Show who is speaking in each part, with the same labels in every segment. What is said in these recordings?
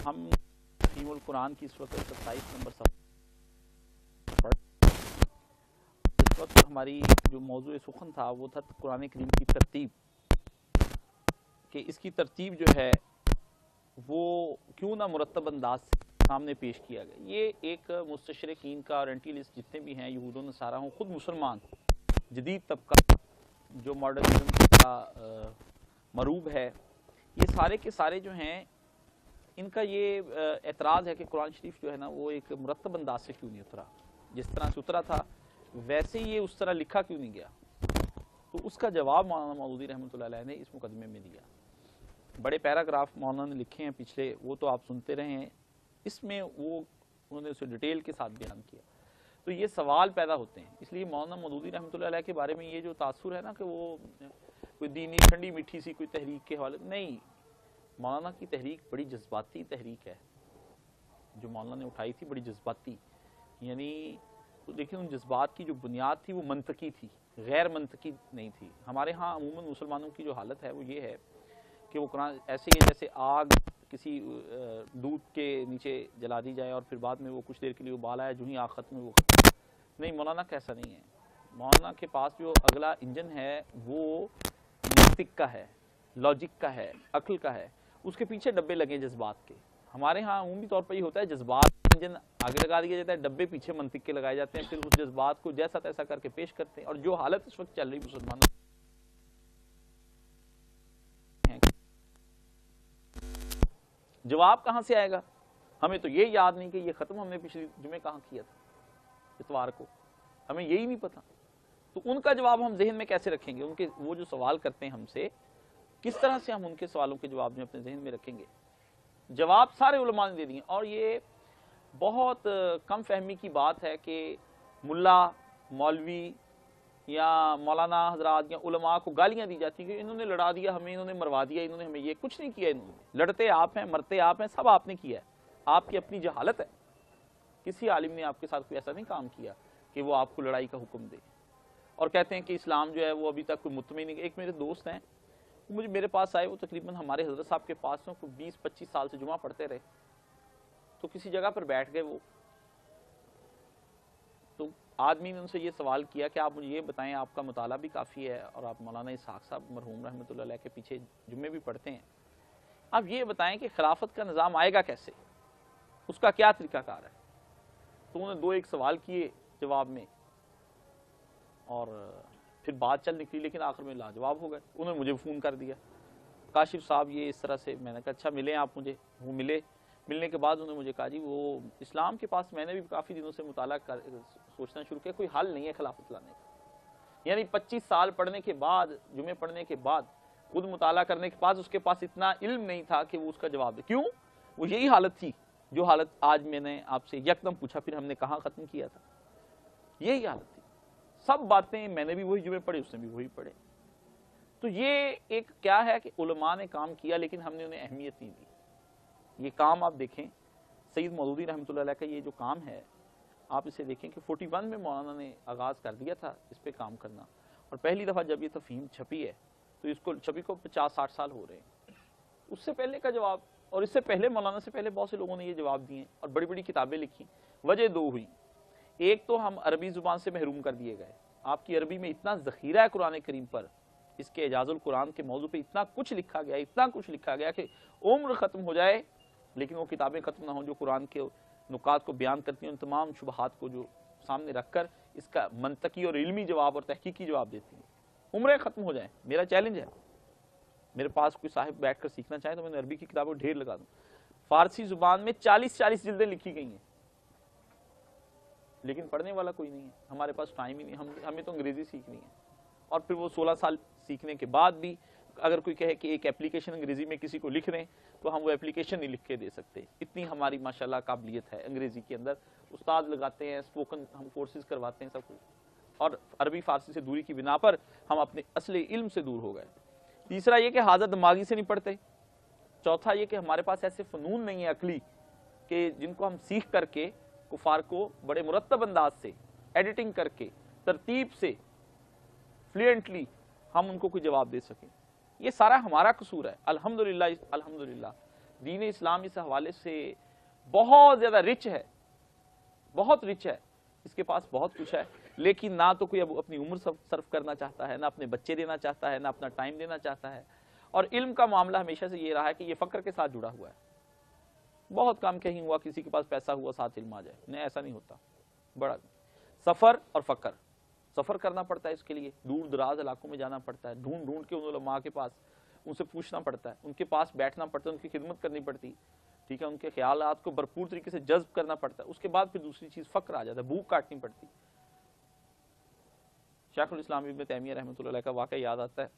Speaker 1: ہم تفہیم القرآن کی اس وقت 27 نمبر صفحہ، اس وقت ہماری جو موضوع سخن تھا وہ تھا قرآن کریم کی ترتیب، کہ اس کی ترتیب جو ہے وہ کیوں نہ مرتب انداز سے سامنے پیش کیا گیا۔ یہ ایک مستشرقین کا اور اینٹیلسٹ جتنے بھی ہیں، یہود و نصارہ ہوں، خود مسلمان جدید طبقہ جو ماڈرنزم کا مروب ہے، یہ سارے کے سارے جو ہیں ان کا یہ اعتراض ہے کہ قرآن شریف جو ہے نا وہ ایک مرتب انداز سے کیوں نہیں اترا، جس طرح سے اترا تھا ویسے ہی یہ اس طرح لکھا کیوں نہیں گیا۔ تو اس کا جواب مولانا مودودی رحمۃ اللہ علیہ نے اس مقدمے میں دیا۔ بڑے پیراگراف مولانا نے لکھے ہیں پچھلے، وہ تو آپ سنتے رہے ہیں، اس میں وہ انہوں نے اسے ڈیٹیل کے ساتھ بیان کیا۔ تو یہ سوال پیدا ہوتے ہیں، اس لیے مولانا مودودی رحمۃ اللہ علیہ کے بارے میں یہ جو تاثر ہے نا کہ وہ کوئی دینی ٹھنڈی میٹھی سی کوئی تحریک کے حوالے، نہیں، مولانا کی تحریک بڑی جذباتی تحریک ہے جو مولانا نے اٹھائی تھی، بڑی جذباتی، یعنی لیکن ان جذبات کی جو بنیاد تھی وہ منطقی تھی، غیر منطقی نہیں تھی۔ ہمارے ہاں عموماً مسلمانوں کی جو حالت ہے وہ یہ ہے کہ وہ قرآن ایسے ہی جیسے آگ کسی دودھ کے نیچے جلا دی جائے اور پھر بعد میں وہ کچھ دیر کے لیے ابال آیا، جو ہی آگ ختم وہ ختم۔ نہیں، مولانا کا ایسا نہیں ہے۔ مولانا کے پاس جو اگلا انجن ہے وہ منطق کا ہے، لاجک کا ہے، عقل کا ہے، اس کے پیچھے ڈبے لگے جذبات کے۔ ہمارے ہاں عمومی طور پر یہ ہوتا ہے، جذبات انجن آگے لگا دیا جاتا ہے، ڈبے پیچھے منطق کے لگائے جاتے ہیں، پھر اس جذبات کو جیسا تیسا کر کے پیش کرتے ہیں۔ اور جو حالت اس وقت چل رہی مسلمانوں، جواب کہاں سے آئے گا؟ ہمیں تو یہ یاد نہیں کہ یہ ختم ہم نے پچھلی جمعے کہاں کیا تھا، اتوار کو، ہمیں یہی نہیں پتا۔ تو ان کا جواب ہم ذہن میں کیسے رکھیں گے؟ ان کے وہ جو سوال کرتے ہیں ہم سے، کس طرح سے ہم ان کے سوالوں کے جواب جو اپنے ذہن میں رکھیں گے؟ جواب سارے علماء نے دے دیے، اور یہ بہت کم فہمی کی بات ہے کہ ملا، مولوی یا مولانا حضرات یا علماء کو گالیاں دی جاتی ہیں کہ انہوں نے لڑا دیا ہمیں، انہوں نے مروا دیا، انہوں نے ہمیں، یہ کچھ نہیں کیا، انہوں نے لڑتے آپ ہیں، مرتے آپ ہیں، سب آپ نے کیا ہے، آپ کی اپنی جہالت ہے۔ کسی عالم نے آپ کے ساتھ کوئی ایسا نہیں کام کیا کہ وہ آپ کو لڑائی کا حکم دے۔ اور کہتے ہیں کہ اسلام جو ہے وہ ابھی تک کوئی مطمئن نہیں۔ ایک میرے دوست ہیں، مجھے میرے پاس آئے، وہ تقریباً ہمارے حضرت صاحب کے پاس ہیں، 20-25 سال سے جمعہ پڑھتے رہے۔ تو کسی جگہ پر بیٹھ گئے وہ، تو آدمی نے ان سے یہ سوال کیا کہ آپ مجھے یہ بتائیں، آپ کا مطالعہ بھی کافی ہے اور آپ مولانا اسحاق صاحب مرحوم رحمۃ اللہ علیہ کے پیچھے جمعے بھی پڑھتے ہیں، آپ یہ بتائیں کہ خلافت کا نظام آئے گا کیسے، اس کا کیا طریقہ کار ہے؟ تو انہوں نے 2-1 سوال کیے جواب میں، اور پھر بات چل نکلی، لیکن آخر میں لاجواب ہو گئے۔ انہوں نے مجھے فون کر دیا، کاشف صاحب یہ اس طرح سے۔ میں نے کہا اچھا ملیں آپ مجھے۔ وہ ملے، ملنے کے بعد انہوں نے مجھے کہا جی وہ اسلام کے پاس میں نے بھی کافی دنوں سے مطالعہ سوچنا شروع کیا، کوئی حل نہیں ہے خلافت لانے کا۔ یعنی 25 سال پڑھنے کے بعد، جمعے پڑھنے کے بعد، خود مطالعہ کرنے کے بعد اس کے پاس اتنا علم نہیں تھا کہ وہ اس کا جواب دے۔ کیوں؟ وہ یہی حالت تھی جو حالت آج میں نے آپ سے یکدم پوچھا، پھر ہم نے کہاں ختم کیا تھا، یہی حالت تھی۔ سب باتیں میں نے بھی وہی جمعے پڑھے، اس نے بھی وہی پڑھے۔ تو یہ ایک کیا ہے کہ علماء نے کام کیا لیکن ہم نے انہیں اہمیت نہیں دی۔ یہ کام آپ دیکھیں، سید مودودی رحمۃ اللہ علیہ کا یہ جو کام ہے، آپ اسے دیکھیں کہ 41 میں مولانا نے آغاز کر دیا تھا اس پہ کام کرنا، اور پہلی دفعہ جب یہ تفہیم چھپی ہے تو اس کو چھپی کو 50-60 سال ہو رہے ہیں۔ اس سے پہلے کا جواب، اور اس سے پہلے مولانا سے پہلے بہت سے لوگوں نے یہ جواب دیے اور بڑی بڑی کتابیں لکھی۔ وجہ 2 ہوئی، ایک تو ہم عربی زبان سے محروم کر دیے گئے۔ آپ کی عربی میں اتنا ذخیرہ ہے قرآن کریم پر، اس کے اعجاز القرآن کے موضوع پہ اتنا کچھ لکھا گیا، اتنا کچھ لکھا گیا کہ عمر ختم ہو جائے لیکن وہ کتابیں ختم نہ ہوں جو قرآن کے نکات کو بیان کرتی ہیں، ان تمام شبہات کو جو سامنے رکھ کر اس کا منطقی اور علمی جواب اور تحقیقی جواب دیتی ہیں۔ عمریں ختم ہو جائیں، میرا چیلنج ہے، میرے پاس کوئی صاحب بیٹھ کر سیکھنا چاہے تو میں نے عربی کی کتابوں ڈھیر لگا دوں۔ فارسی زبان میں 40 جلدیں لکھی گئی ہیں، لیکن پڑھنے والا کوئی نہیں ہے۔ ہمارے پاس ٹائم ہی نہیں، ہمیں تو انگریزی سیکھنی ہے، اور پھر وہ 16 سال سیکھنے کے بعد بھی اگر کوئی کہے کہ ایک اپلیکیشن انگریزی میں کسی کو لکھ دیں تو ہم وہ اپلیکیشن نہیں لکھ کے دے سکتے، اتنی ہماری ماشاءاللہ قابلیت ہے انگریزی کے اندر۔ استاد لگاتے ہیں، اسپوکن ہم کورسز کرواتے ہیں، سب کچھ، اور عربی فارسی سے دوری کی بنا پر ہم اپنے اصل علم سے دور ہو گئے۔ تیسرا یہ کہ حاضر دماغی سے نہیں پڑھتے۔ چوتھا یہ کہ ہمارے پاس ایسے فنون نہیں ہے عقلی کہ جن کو ہم سیکھ کر کے کفار کو بڑے مرتب انداز سے ایڈیٹنگ کر کے ترتیب سے فلوئنٹلی ہم ان کو کوئی جواب دے سکیں۔ یہ سارا ہمارا قصور ہے، الحمدللہ۔ دین اسلام اس حوالے سے بہت زیادہ رچ ہے، بہت رچ ہے، اس کے پاس بہت کچھ ہے، لیکن نہ تو کوئی اب اپنی عمر صرف کرنا چاہتا ہے، نہ اپنے بچے دینا چاہتا ہے، نہ اپنا ٹائم دینا چاہتا ہے. اور علم کا معاملہ ہمیشہ سے یہ رہا ہے کہ یہ فقر کے ساتھ جڑا ہوا ہے. بہت کام کہیں ہوا کسی کے پاس پیسہ ہوا ساتھ علم آ جائے، نہیں ایسا نہیں ہوتا. بڑا سفر اور فقر، سفر کرنا پڑتا ہے، اس کے لیے دور دراز علاقوں میں جانا پڑتا ہے، ڈھونڈ ڈھونڈ کے ان علماء کے پاس ان سے پوچھنا پڑتا ہے، ان کے پاس بیٹھنا پڑتا ہے، ان کی خدمت کرنی پڑتی، ٹھیک ہے، ان کے خیالات کو بھرپور طریقے سے جذب کرنا پڑتا ہے. اس کے بعد پھر دوسری چیز فقر آ جاتا ہے، بھوک کاٹنی پڑتی. شیخ الاسلام ابن تیمیہ رحمۃ اللہ علیہ کا واقعہ یاد آتا ہے.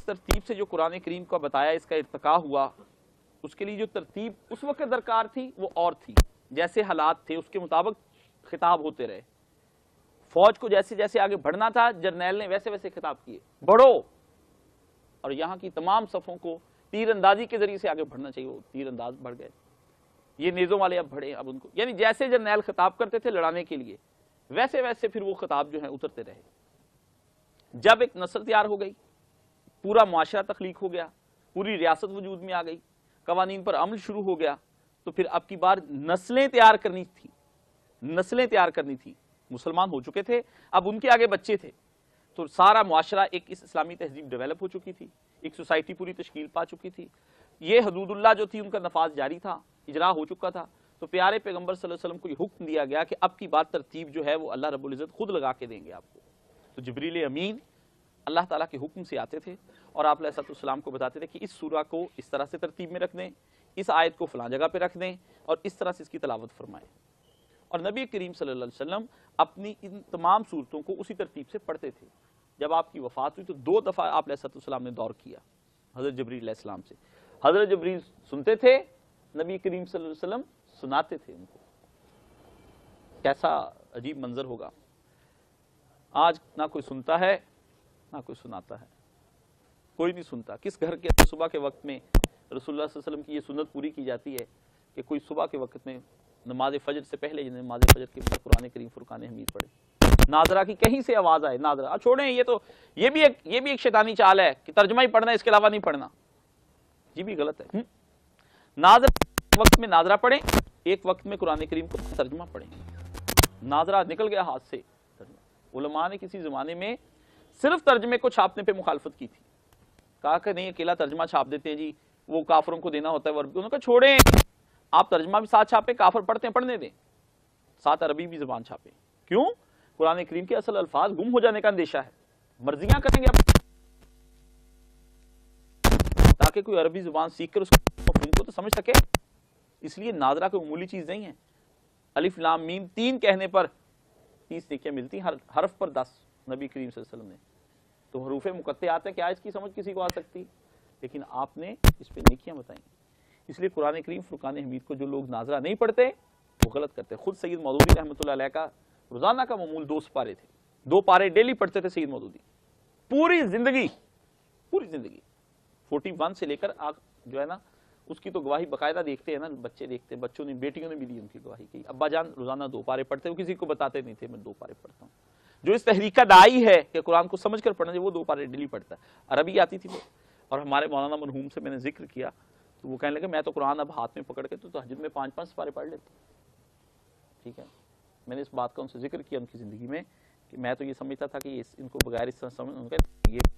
Speaker 1: ترتیب سے جو قرآن کریم کا بتایا اس کا ارتقا ہوا، اس کے لیے جو ترتیب اس وقت درکار تھی وہ اور تھی، جیسے حالات تھے اس کے مطابق خطاب ہوتے رہے۔ فوج کو جیسے جیسے آگے بڑھنا تھا جرنیل نے ویسے ویسے خطاب کیے، بڑھو، اور یہاں کی تمام صفوں کو تیر اندازی کے ذریعے سے آگے بڑھنا چاہیے، وہ تیر انداز بڑھ گئے، یہ نیزوں والے اب بڑھے، اب ان کو یعنی جیسے جرنیل خطاب کرتے تھے لڑانے کے لیے ویسے ویسے پھر وہ خطاب جو ہیں اترتے رہے۔ جب ایک نسل تیار ہو گئی، پورا معاشرہ تخلیق ہو گیا، پوری ریاست وجود میں آ گئی، قوانین پر عمل شروع ہو گیا، تو پھر اب کی بار نسلیں تیار کرنی تھی، نسلیں تیار کرنی تھی۔ مسلمان ہو چکے تھے، اب ان کے آگے بچے تھے، تو سارا معاشرہ ایک اس اسلامی تہذیب ڈیولپ ہو چکی تھی، ایک سوسائٹی پوری تشکیل پا چکی تھی، یہ حدود اللہ جو تھی ان کا نفاذ جاری تھا، اجرا ہو چکا تھا۔ تو پیارے پیغمبر صلی اللہ علیہ وسلم کو یہ حکم دیا گیا کہ اب کی بات ترتیب جو ہے وہ اللہ رب العزت خود لگا کے دیں گے آپ کو۔ تو جبریل امین اللہ تعالیٰ کے حکم سے آتے تھے اور آپ علیہ السلام کو بتاتے تھے کہ اس سورہ کو اس طرح سے ترتیب میں رکھ دیں، اس آیت کو فلاں جگہ پہ رکھ دیں، اور اس طرح سے اس کی تلاوت فرمائیں۔ اور نبی کریم صلی اللہ علیہ وسلم اپنی ان تمام صورتوں کو اسی ترتیب سے پڑھتے تھے۔ جب آپ کی وفات ہوئی تو 2 دفعہ آپ علیہ السلام نے دور کیا حضرت جبریل علیہ السلام سے۔ حضرت جبریل سنتے تھے، نبی کریم صلی اللہ علیہ وسلم سناتے تھے ان کو۔ کیسا عجیب منظر ہوگا، آج نہ کوئی سنتا ہے نہ کوئی سناتا ہے، کوئی نہیں سنتا۔ کس گھر کے صبح کے وقت میں رسول اللہ صلی اللہ علیہ وسلم کی یہ سنت پوری کی جاتی ہے کہ کوئی صبح کے وقت میں نماز فجر سے پہلے نماز فجر کے بعد قرآن کریم فرقان حمید پڑھے، ناظرہ کی کہیں سے آواز آئے، ناظرہ چھوڑیں، یہ بھی ایک شیطانی چال ہے کہ ترجمہ ہی پڑھنا ہے اس کے علاوہ نہیں پڑھنا، یہ بھی غلط ہے۔ ناظرہ وقت میں ناظرہ پڑھیں، ایک وقت میں قرآن کریم کو ترجمہ پڑھیں۔ ناظرہ نکل گیا ہاتھ سے، علماء نے کسی زمانے میں صرف ترجمے کو چھاپنے پہ مخالفت کی تھی، کہا کہ نہیں اکیلا ترجمہ چھاپ دیتے ہیں جی، وہ کافروں کو دینا ہوتا ہے وربی، انہوں نے کہا چھوڑیں، آپ ترجمہ بھی ساتھ چھاپیں، کافر پڑھتے ہیں پڑھنے دیں، ساتھ عربی بھی زبان چھاپیں۔ کیوں؟ قرآن کریم کے اصل الفاظ گم ہو جانے کا اندیشہ ہے، مرضیاں کریں گے اب، تاکہ کوئی عربی زبان سیکھ کر اس مفہوم کو تو سمجھ سکے۔ اس لیے ناظرہ کوئی معمولی چیز نہیں ہے، الف لام میم 3 کہنے پر 30 نیکیاں ملتی، ہر حرف پر 10 نبی کریم صلی اللہ علیہ وسلم نے۔ تو حروف مقطعات ہیں، کیا اس کی سمجھ کسی کو آ سکتی؟ لیکن آپ نے اس پہ نیکیاں بتائیں۔ اس لیے قرآن کریم فرقان حمید کو جو لوگ ناظرہ نہیں پڑھتے وہ غلط کرتے۔ خود سید مودودی رحمۃ اللہ علیہ کا روزانہ کا معمول 2 سپارے تھے، 2 پارے ڈیلی پڑھتے تھے سید مودودی، پوری زندگی 41 سے لے کر جو ہے نا اس کی تو گواہی باقاعدہ دیکھتے ہیں نا، بچے دیکھتے ہیں، بچوں نے بیٹیوں نے بھی دی ان کی گواہی کی ابا جان روزانہ 2 پارے پڑھتے، وہ کسی کو بتاتے نہیں تھے میں 2 پارے پڑھتا ہوں۔ جو اس تحریک کا داعی ہے کہ قرآن کو سمجھ کر پڑھنا چاہیے وہ 2 پارے ڈیلی پڑھتا ہے، عربی آتی تھی وہ۔ اور ہمارے مولانا مرحوم سے میں نے ذکر کیا تو وہ کہنے لگے میں تو قرآن اب ہاتھ میں پکڑ کے تو تہجد میں 5 سپارے پڑھ لیتا ہوں۔ ٹھیک ہے، میں نے اس بات کا ان سے ذکر کیا ان کی زندگی میں کہ میں تو یہ سمجھتا تھا کہ ان کو بغیر اس طرح سمجھ یہ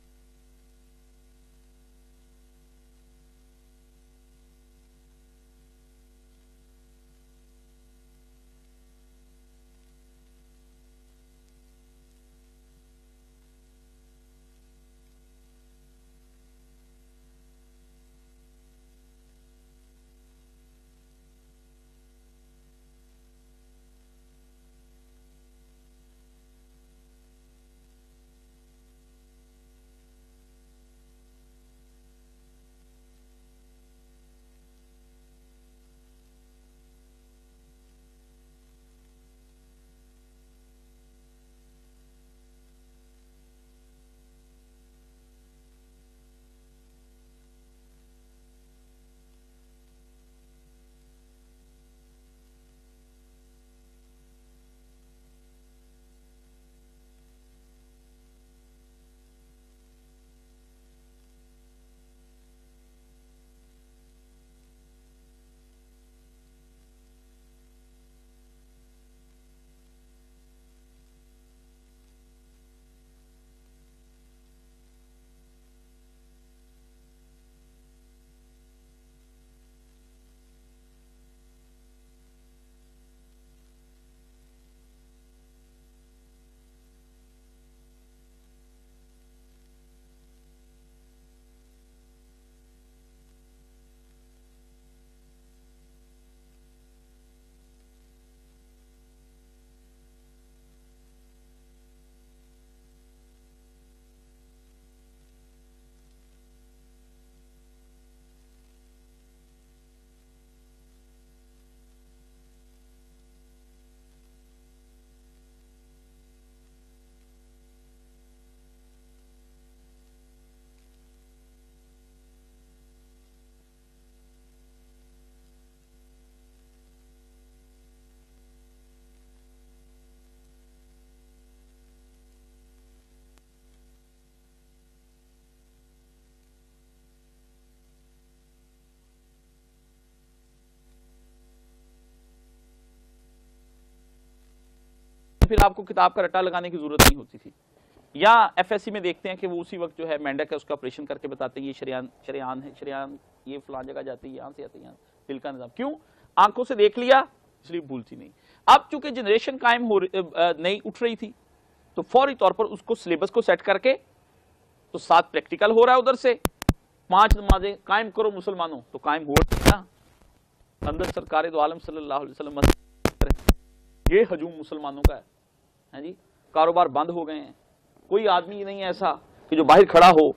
Speaker 1: پھر آپ کو کتاب کا رٹا لگانے کی ضرورت نہیں ہوتی تھی. یا ایف ایس سی میں دیکھتے ہیں کہ وہ اسی وقت جو ہے مینڈک ہے اس کا آپریشن کر کے بتاتے ہیں یہ شریان ہے, شریان یہ فلان جگہ جاتی ہے, یہاں سے آتی ہے, یہاں دل کا نظام. کیوں؟ آنکھوں سے دیکھ لیا اس لیے بھولتی نہیں. اب چونکہ جنریشن قائم نہیں اٹھ رہی تھی تو فوری طور پر اس کو سلیبس کو سیٹ کر کے تو 7 پریکٹیکل ہو رہا ہے, ادھر سے 5 نمازیں قائم کرو مسلمانوں, تو قائم ہو رہا ہے اندر سرکار دو عالم صلی اللہ علیہ وسلم. یہ ہجوم مسلمانوں کا ہے, ہاں جی, کاروبار بند ہو گئے ہیں, کوئی آدمی نہیں ایسا کہ جو باہر کھڑا ہو,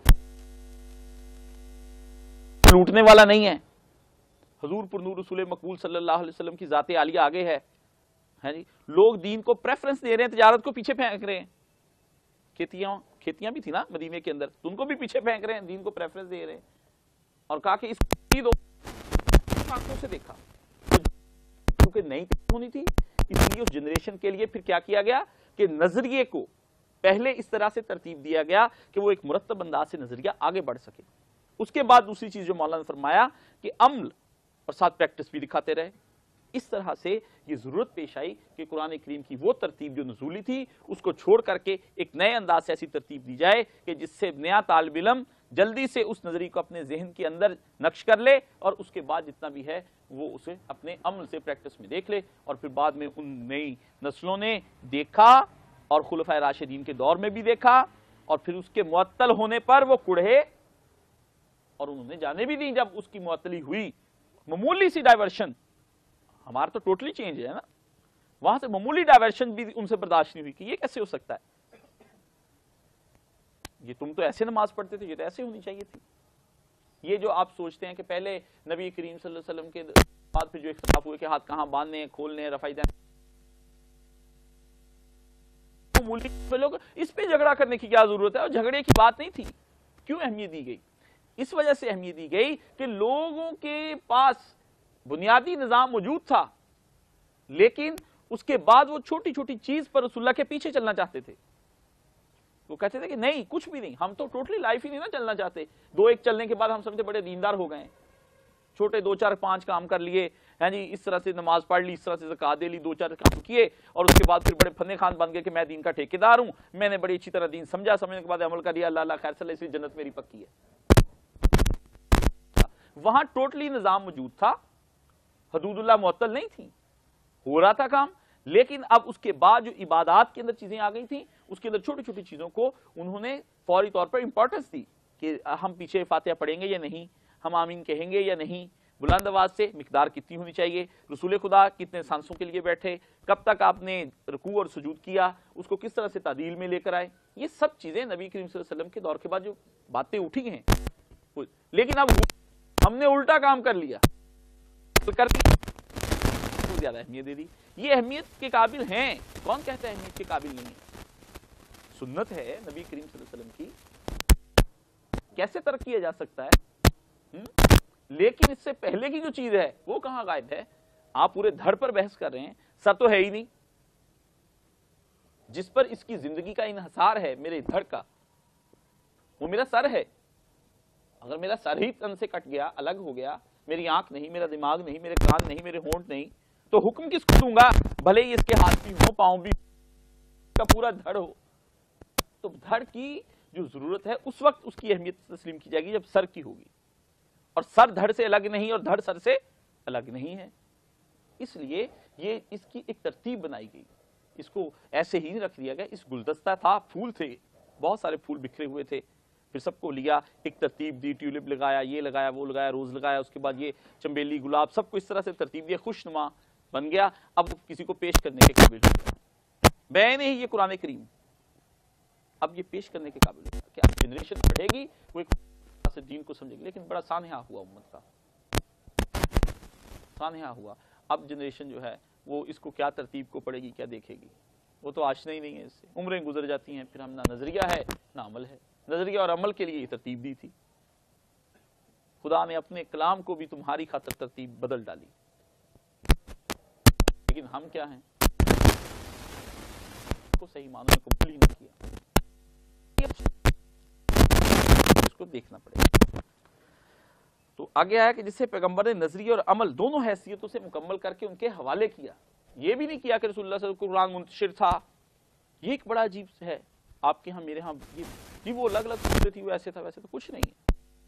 Speaker 1: لوٹنے والا نہیں ہے. حضور پر نور رسول مقبول صلی اللہ علیہ وسلم کی ذات عالیہ آگے ہے, ہاں جی. لوگ دین کو پریفرنس دے رہے ہیں, تجارت کو پیچھے پھینک رہے ہیں. کھیتیاں بھی تھی نا مدینے کے اندر, ان کو بھی پیچھے پھینک رہے ہیں, دین کو پریفرنس دے رہے ہیں. اور کہا کہ اس کو آنکھوں سے دیکھا, کیونکہ نہیں ہونی تھی, اس لیے اس جنریشن کے لیے پھر کیا کیا گیا کہ نظریے کو پہلے اس طرح سے ترتیب دیا گیا کہ وہ ایک مرتب انداز سے نظریہ آگے بڑھ سکے. اس کے بعد دوسری چیز جو مولانا نے فرمایا کہ عمل اور ساتھ پریکٹس بھی دکھاتے رہے. اس طرح سے یہ ضرورت پیش آئی کہ قرآن کریم کی وہ ترتیب جو نزولی تھی اس کو چھوڑ کر کے ایک نئے انداز سے ایسی ترتیب دی جائے کہ جس سے نیا طالب علم جلدی سے اس نظریے کو اپنے ذہن کے اندر نقش کر لے اور اس کے بعد جتنا بھی ہے وہ اسے اپنے عمل سے پریکٹس میں دیکھ لے. اور پھر بعد میں ان نئی نسلوں نے دیکھا اور خلفائے راشدین کے دور میں بھی دیکھا, اور پھر اس کے معطل ہونے پر وہ کڑھے اور انہوں نے جانے بھی دی. جب اس کی معطلی ہوئی, معمولی سی ڈائیورشن, ہمارا تو ٹوٹلی چینج ہے نا, وہاں سے معمولی ڈائیورشن بھی ان سے برداشت نہیں ہوئی کہ یہ کیسے ہو سکتا ہے, یہ تم تو ایسے نماز پڑھتے تھے, یہ تو ایسے ہونی چاہیے تھی. یہ جو آپ سوچتے ہیں کہ پہلے نبی کریم صلی اللہ علیہ وسلم کے بعد پھر جو اختلاف ہوئے کہ ہاتھ کہاں باندھنے ہیں, کھولنے ہیں, رفع یدین, لوگ اس پہ جھگڑا کرنے کی کیا ضرورت ہے؟ اور جھگڑے کی بات نہیں تھی. کیوں اہمیت دی گئی؟ اس وجہ سے اہمیت دی گئی کہ لوگوں کے پاس بنیادی نظام موجود تھا, لیکن اس کے بعد وہ چھوٹی چھوٹی چیز پر رسول اللہ کے پیچھے چلنا چاہتے تھے. وہ کہتے تھے کہ نہیں, کچھ بھی نہیں, ہم تو ٹوٹلی لائف ہی نہیں نا چلنا چاہتے. 2-1 چلنے کے بعد ہم سمجھتے بڑے دیندار ہو گئے ہیں, چھوٹے 2-4-5 کام کر لیے, ہیں جی, اس طرح سے نماز پڑھ لی, اس طرح سے زکات دے لی, 2-4 کام کیے, اور اس کے بعد پھر بڑے فنے خان بن گئے کہ میں دین کا ٹھیکیدار ہوں, میں نے بڑی اچھی طرح دین سمجھا, سمجھنے کے بعد عمل کر دیا, اللہ اللہ خیر صلی اللہ, اس لیے جنت میری پکی ہے. وہاں ٹوٹلی نظام موجود تھا, حدود اللہ معطل نہیں تھی, ہو رہا تھا کام. لیکن اب اس کے بعد جو عبادات کے اندر چیزیں آ گئی تھیں, اس کے اندر چھوٹی چھوٹی چیزوں کو انہوں نے فوری طور پر امپورٹنس دی کہ ہم پیچھے فاتحہ پڑھیں گے یا نہیں, ہم آمین کہیں گے یا نہیں, بلند آواز سے, مقدار کتنی ہونی چاہیے, رسول خدا کتنے سانسوں کے لیے بیٹھے, کب تک آپ نے رکوع اور سجود کیا, اس کو کس طرح سے تعدیل میں لے کر آئے. یہ سب چیزیں نبی کریم صلی اللہ علیہ وسلم کے دور کے بعد جو باتیں اٹھی ہیں, لیکن اب ہم نے الٹا کام کر لیا, زیادہ اہمیت دے دی. یہ اہمیت کے قابل ہیں, کون کہتا ہے اہمیت کے قابل نہیں ہے؟ سنت ہے نبی کریم صلی اللہ علیہ وسلم کی, کیسے ترک کیا جا سکتا ہے؟ لیکن اس سے پہلے کی جو چیز ہے وہ کہاں غائب ہے؟ آپ پورے دھڑ پر بحث کر رہے ہیں, سر تو ہے ہی نہیں. جس پر اس کی زندگی کا انحصار ہے میرے دھڑ کا, وہ میرا سر ہے. اگر میرا سر ہی تن سے کٹ گیا, الگ ہو گیا, میری آنکھ نہیں, میرا دماغ نہیں, میرے کان نہیں, میرے ہونٹ نہیں, تو حکم کس کو دوں گا؟ بھلے ہی اس کے ہاتھ بھی ہو, پاؤں بھی, کا پورا دھڑ ہو. تو دھڑ کی جو ضرورت ہے اس وقت اس کی اہمیت تسلیم کی جائے گی جب سر کی ہوگی, اور سر دھڑ سے الگ نہیں اور دھڑ سر سے الگ نہیں ہے. اس لیے یہ اس کی ایک ترتیب بنائی گئی, اس کو ایسے ہی نہیں رکھ دیا گیا. اس گلدستہ تھا, پھول تھے, بہت سارے پھول بکھرے ہوئے تھے, پھر سب کو لیا, ایک ترتیب دی, ٹیولپ لگایا, یہ لگایا, وہ لگایا, روز لگایا, اس کے بعد یہ چنبیلی, گلاب, سب کو اس طرح سے ترتیب دیا, خوشنما بن گیا. اب کسی کو پیش کرنے کے قابل ہو گیا. بیان ہی یہ قرآن کریم, اب یہ پیش کرنے کے قابل ہوگا کہ اب جنریشن پڑھے گی, وہ ایک سے دین کو سمجھے گی. لیکن بڑا سانحہ ہوا امت کا, سانحہ ہوا. اب جنریشن جو ہے وہ اس کو کیا ترتیب کو پڑھے گی, کیا دیکھے گی, وہ تو آشنا ہی نہیں ہے اس سے. عمریں گزر جاتی ہیں, پھر ہم نہ نظریہ ہے نہ عمل ہے. نظریہ اور عمل کے لیے یہ ترتیب دی تھی. خدا نے اپنے کلام کو بھی تمہاری خاطر ترتیب بدل ڈالی, لیکن ہم کیا ہیں, کو صحیح معنوں میں قبول ہی نہیں کیا. اس کو دیکھنا پڑے گا. تو آگے آیا کہ جس سے پیغمبر نے نظریہ اور عمل دونوں حیثیتوں سے مکمل کر کے ان کے حوالے کیا. یہ بھی نہیں کیا کہ رسول اللہ صلی اللہ علیہ وسلم کو قرآن منتشر تھا, یہ ایک بڑا عجیب ہے آپ کے ہاں میرے ہاں، جی وہ الگ الگ صورتیں تھی، وہ ایسے تھا ویسے، تو کچھ نہیں ہے،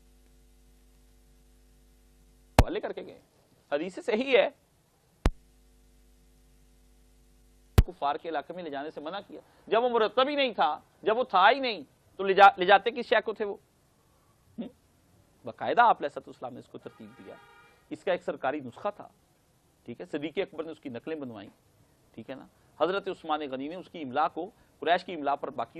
Speaker 1: حوالے کر کے گئے، حدیث صحیح ہے، کفار کے علاقے میں لے جانے سے منع کیا، جب وہ مرتب ہی نہیں تھا، جب وہ تھا ہی نہیں تو لے جاتے کس شے کو تھے وہ؟ باقاعدہ آپ علیہ السلام نے اس کو ترتیب دیا، اس کا ایک سرکاری نسخہ تھا، ٹھیک ہے، صدیق اکبر نے اس کی نقلیں بنوائیں، ٹھیک ہے نا، حضرت عثمان غنی نے اس کی املا کو قریش کی املا پر باقی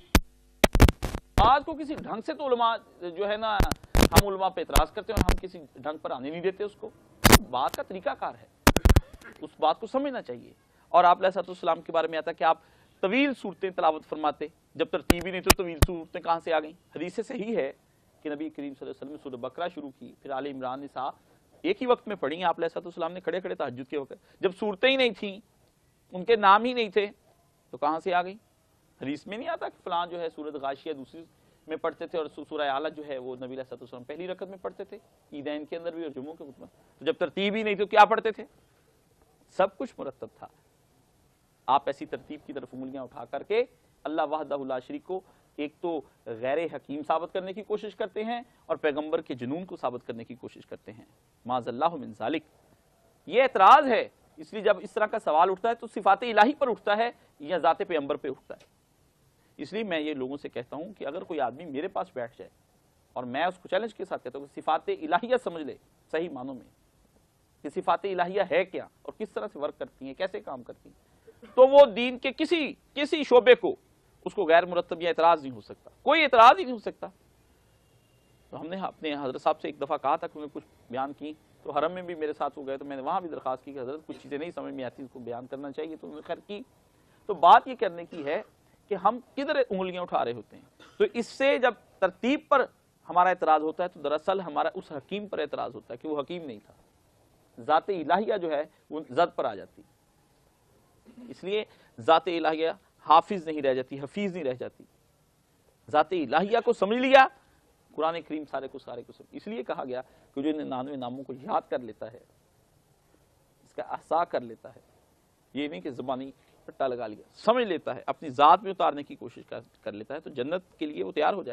Speaker 1: رکھا۔ آج کو کسی ڈھنگ سے تو علماء جو ہے نا، ہم علماء پہ اعتراض کرتے ہیں اور ہم کسی ڈھنگ پر آنے نہیں دیتے، اس کو بات کا طریقہ کار ہے، اس بات کو سمجھنا چاہیے۔ اور آپ علیہ السلام کے بارے میں آتا کہ آپ طویل صورتیں تلاوت فرماتے، جب ترتیب ہی نہیں تو طویل صورتیں کہاں سے آ گئیں؟ حدیث سے صحیح ہے کہ نبی کریم صلی اللہ علیہ وسلم نے سورہ بقرہ شروع کی، پھر آل عمران، نساء ایک ہی وقت میں پڑھی ہیں آپ علیہ السلام نے کھڑے کھڑے تہجد کے وقت، جب صورتیں ہی نہیں تھیں، ان کے نام ہی نہیں تھے، تو کہاں سے آ گئی؟ حدیث میں نہیں آتا کہ فلان جو ہے سورۃ غاشیہ دوسری میں پڑھتے تھے اور سورہ اعلیٰ جو ہے وہ نبی علیہ السلام پہلی رکعت میں پڑھتے تھے، عیدین کے اندر بھی اور جمعوں کے خطبہ، تو جب ترتیب ہی نہیں تو کیا پڑھتے تھے؟ سب کچھ مرتب تھا۔ آپ ایسی ترتیب کی طرف انگلیاں اٹھا کر کے اللہ وحدہ لا شریک کو ایک تو غیر حکیم ثابت کرنے کی کوشش کرتے ہیں اور پیغمبر کے جنون کو ثابت کرنے کی کوشش کرتے ہیں، معاذ اللہ من ذالک۔ یہ اعتراض ہے، اس لیے جب اس طرح کا سوال اٹھتا ہے تو صفات الہی پر اٹھتا ہے یا ذات پیغمبر پہ اٹھتا ہے۔ اس لیے میں یہ لوگوں سے کہتا ہوں کہ اگر کوئی آدمی میرے پاس بیٹھ جائے اور میں اس کو چیلنج کے ساتھ کہتا ہوں کہ صفات الہیہ سمجھ لے صحیح معنوں میں کہ صفات الہیہ ہے کیا اور کس طرح سے ورک کرتی ہیں، کیسے کام کرتی ہیں، تو وہ دین کے کسی شعبے کو اس کو غیر مرتب یا اعتراض نہیں ہو سکتا، کوئی اعتراض ہی نہیں ہو سکتا۔ تو ہم نے اپنے حضرت صاحب سے ایک دفعہ کہا تھا کہ انہیں کچھ بیان کی، تو حرم میں بھی میرے ساتھ ہو گئے، تو میں نے وہاں بھی درخواست کی کہ حضرت کچھ چیزیں نہیں سمجھ میں آتی، اس کو بیان کرنا چاہیے، تو انہوں نے خیر کی۔ تو بات یہ کرنے کی ہے کہ ہم کدھر انگلیاں اٹھا رہے ہوتے ہیں، تو اس سے جب ترتیب پر ہمارا اعتراض ہوتا ہے تو دراصل ہمارا اس حکیم پر اعتراض ہوتا ہے کہ وہ حکیم نہیں تھا، ذات الہیہ جو ہے وہ زد پر آ جاتی، اس لیے ذات الہیہ حافظ نہیں رہ جاتی، حفیظ نہیں رہ جاتی۔ ذات الہیہ کو سمجھ لیا، قرآن کریم سارے کو سمجھ، اس لیے کہا گیا کہ جو 99 ناموں کو یاد کر لیتا ہے، اس کا احصاء کر لیتا ہے، یہ نہیں کہ زبانی پٹا لگا لیا، سمجھ لیتا ہے، اپنی ذات میں اتارنے کی کوشش کر لیتا ہے، تو جنت کے لیے وہ تیار ہو جائے،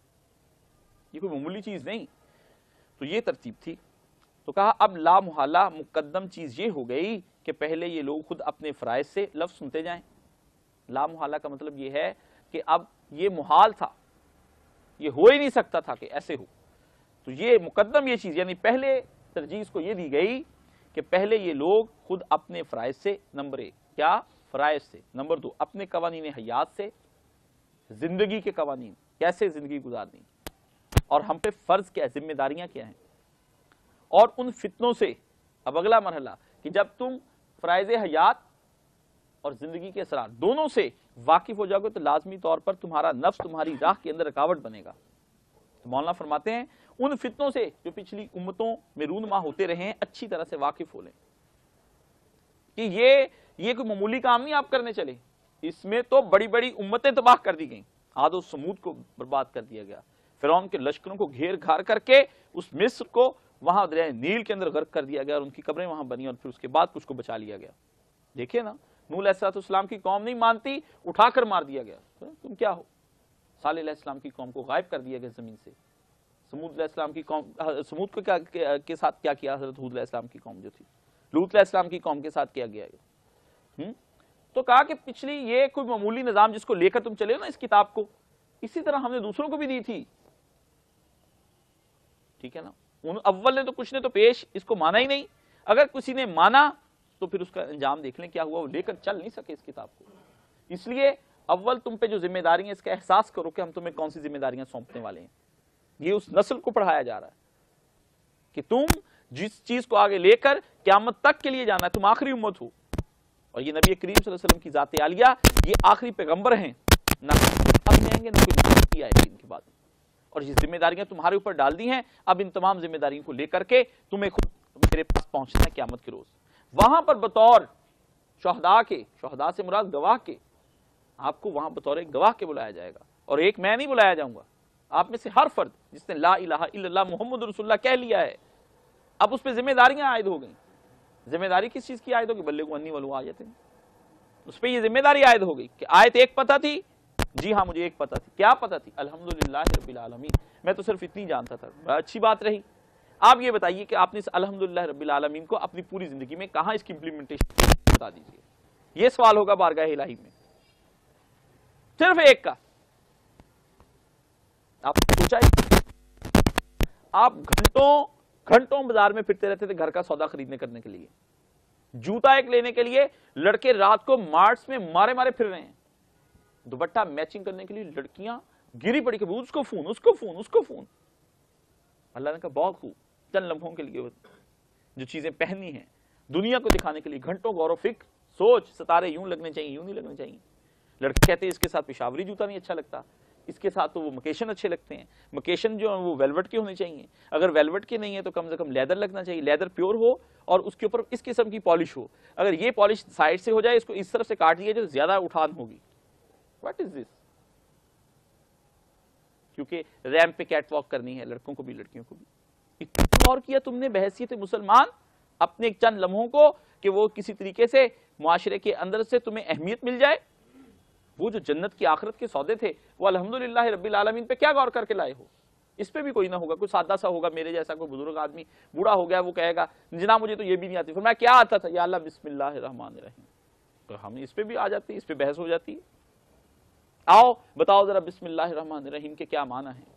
Speaker 1: یہ کوئی معمولی چیز نہیں۔ تو یہ ترتیب تھی۔ تو کہا اب لا محالہ مقدم چیز یہ ہو گئی کہ پہلے یہ لوگ خود اپنے فرائض سے لفظ سنتے جائیں۔ لا محالہ کا مطلب یہ ہے کہ اب یہ محال تھا، یہ ہو ہی نہیں سکتا تھا کہ ایسے ہو، تو یہ مقدم یہ چیز، یعنی پہلے ترجیح اس کو یہ دی گئی کہ پہلے یہ لوگ خود اپنے فرائض سے، نمبر 1 کیا فرائض سے، نمبر 2 اپنے قوانین حیات سے، زندگی کے قوانین کیسے زندگی گزارنی اور ہم پہ فرض کیا ہے، ذمہ داریاں کیا ہیں، اور ان فتنوں سے اب اگلا مرحلہ کہ جب تم فرائض حیات اور زندگی کے اثرات دونوں سے واقف ہو جاؤ گے تو لازمی طور پر تمہارا نفس تمہاری راہ کے اندر رکاوٹ بنے گا۔ تو مولانا فرماتے ہیں ان فتنوں سے جو پچھلی امتوں میں رونما ہوتے رہے ہیں اچھی طرح سے واقف ہو لیں کہ یہ کوئی معمولی کام نہیں آپ کرنے چلے، اس میں تو بڑی بڑی امتیں تباہ کر دی گئیں، عاد و سمود کو برباد کر دیا گیا، فرعون کے لشکروں کو گھیر گھار کر کے اس مصر کو وہاں دریائے نیل کے اندر غرق کر دیا گیا اور ان کی قبریں وہاں بنی اور پھر اس کے بعد کچھ کو بچا لیا گیا۔ دیکھیں نا، نوح علیہ السلام کی قوم نہیں مانتی، اٹھا کر مار دیا گیا، تم کیا ہو۔ صالح علیہ السلام کی قوم کو غائب کر دیا گیا زمین سے۔ سمود علیہ السلام کی قوم، سمود کو کے ساتھ کیا کیا حضرت ہود علیہ السلام کی قوم جو تھی، لوط علیہ السلام کی قوم کے ساتھ کیا گیا ہے۔ تو کہا کہ پچھلی یہ کوئی معمولی نظام جس کو لے کر تم چلے ہو نا اس کتاب کو، اسی طرح ہم نے دوسروں کو بھی دی تھی، ٹھیک ہے نا۔ اول نے تو کچھ نے تو پیش اس کو مانا ہی نہیں، اگر کسی نے مانا تو پھر اس کا انجام دیکھ لیں کیا ہوا، وہ لے کر چل نہیں سکے اس کتاب کو۔ اس لیے اول تم پہ جو ذمہ داری ہیں اس کا احساس کرو کہ ہم تمہیں کون سی ذمہ داریاں سونپنے والے ہیں۔ یہ اس نسل کو پڑھایا جا رہا ہے کہ تم جس چیز کو آگے لے کر قیامت تک کے لیے جانا ہے، تم آخری امت ہو، اور یہ نبی کریم صلی اللہ علیہ وسلم کی ذات عالیہ، یہ آخری پیغمبر ہیں، نہ اب جائیں گے نہ کوئی نبی آئے گی ان کے بعد، اور یہ ذمہ داریاں تمہارے اوپر ڈال دی ہیں، اب ان تمام ذمہ داریوں کو لے کر کے تمہیں خود میرے پاس پہنچنا ہے قیامت کے روز۔ وہاں پر بطور شہداء کے، شہداء سے مراد گواہ کے، آپ کو وہاں بطور ایک گواہ کے بلایا جائے گا، اور ایک میں نہیں بلایا جاؤں گا، آپ میں سے ہر فرد جس نے لا الہ الا اللہ محمد رسول اللہ کہہ لیا ہے، اب اس پہ ذمہ داریاں عائد ہو گئیں۔ ذمہ داری کس چیز کی عائد ہوگی؟ بلغوا عنی ولو آیۃ، اس پہ یہ ذمہ داری عائد ہو گئی کہ آیت ایک پتہ تھی، جی ہاں مجھے ایک پتہ تھی، کیا پتہ تھی؟ الحمدللہ رب العالمین، میں تو صرف اتنی جانتا تھا، اچھی بات رہی۔ آپ یہ بتائیے کہ آپ نے اس الحمدللہ رب العالمین کو اپنی پوری زندگی میں کہاں اس کی امپلیمنٹیشن بتا دیجیے، یہ سوال ہوگا بارگاہ الہی میں، صرف ایک کا۔ آپ نے سوچا آپ گھنٹوں بازار میں پھرتے رہتے تھے گھر کا سودا خریدنے کرنے کے لیے، جوتا ایک لینے کے لیے لڑکے رات کو مارٹس میں مارے پھر رہے ہیں، دوپٹہ میچنگ کرنے کے لیے لڑکیاں گری پڑی کہ اس کو فون۔ اللہ نے کہا بہت خوب، چند لمحوں کے لیے جو چیزیں پہنی ہیں دنیا کو دکھانے کے لیے گھنٹوں غور و فکر سوچ، ستارے یوں لگنے چاہیے یوں نہیں لگنے چاہیے۔ لڑکے کہتے ہیں اس کے ساتھ پشاوری جوتا نہیں اچھا لگتا، اس کے ساتھ تو وہ مکیشن اچھے لگتے ہیں، مکیشن جو وہ ویلوٹ کے ہونے چاہیے، اگر ویلوٹ کے نہیں ہے تو کم سے کم لیدر لگنا چاہیے، لیدر پیور ہو اور اس کے اوپر اس قسم کی پالش ہو، اگر یہ پالش سائڈ سے ہو جائے اس کو اس طرف سے کاٹ دیا جو زیادہ اٹھان ہوگی۔ What is this? کیونکہ ریمپ پہ کیٹ واک کرنی ہے لڑکوں کو بھی لڑکیوں کو بھی۔ اتنا غور کیا تم نے بحیثیت مسلمان اپنے چند لمحوں کو کہ وہ کسی طریقے سے معاشرے کے اندر سے تمہیں اہمیت مل جائے؟ وہ جو جنت کی آخرت کے سودے تھے وہ الحمدللہ رب العالمین پہ کیا غور کر کے لائے ہو؟ اس پہ بھی کوئی نہ ہوگا، کوئی سادہ سا ہوگا میرے جیسا کوئی بزرگ آدمی بوڑھا ہو گیا، وہ کہے گا جناب مجھے تو یہ بھی نہیں آتی، فرمایا کیا آتا تھا؟ یا اللہ بسم اللہ الرحمن الرحیم۔ تو ہم اس پہ بھی آ جاتے ہیں، اس پہ بحث ہو جاتی ہے۔ آؤ بتاؤ ذرا بسم اللہ الرحمن الرحیم کے کیا معنی ہیں؟